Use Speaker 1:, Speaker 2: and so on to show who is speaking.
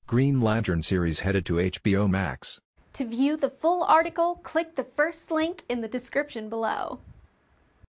Speaker 1: Green Lantern series headed to HBO Max.
Speaker 2: To view the full article, click the first link in the description below.